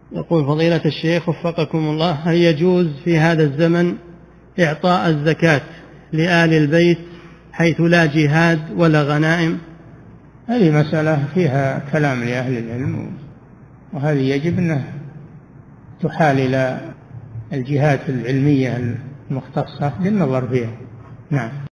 يقول فضيلة الشيخ وفقكم الله، هل يجوز في هذا الزمن إعطاء الزكاة لآل البيت حيث لا جهاد ولا غنائم؟ هذه مسألة فيها كلام لأهل العلم، وهذه يجب أن تحال إلى الجهات العلمية المختصة للنظر فيها. نعم.